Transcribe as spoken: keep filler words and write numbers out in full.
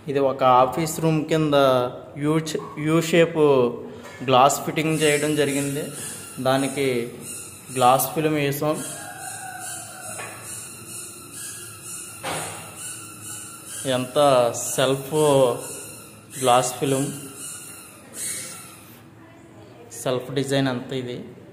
ఇది ఒక office room కింద U U shape glass fitting చేయడం జరిగింది. దానికి గ్లాస్ ఫిల్మ్ వేసాం. ఎంత self glass film self design అంత ఇది.